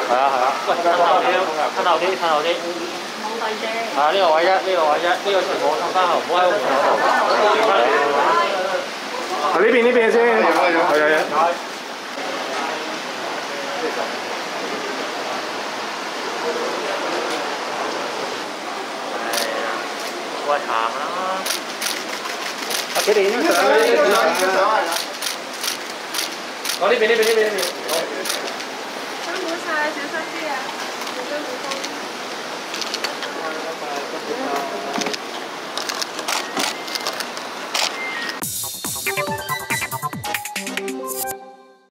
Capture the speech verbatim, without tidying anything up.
係啊係啊。喂，褪後啲，褪後啲，褪後啲。冇位啫。啊，呢個位一，呢個位一，呢個全部褪翻後，唔好喺個門口度。調翻嚟。 啊呢邊呢邊先。係係係。 喂，行啦！ 啊，佢哋影相啦，影相影相係啦。我呢邊呢邊呢邊呢邊。 辛苦晒，小心啲啊！小心好多。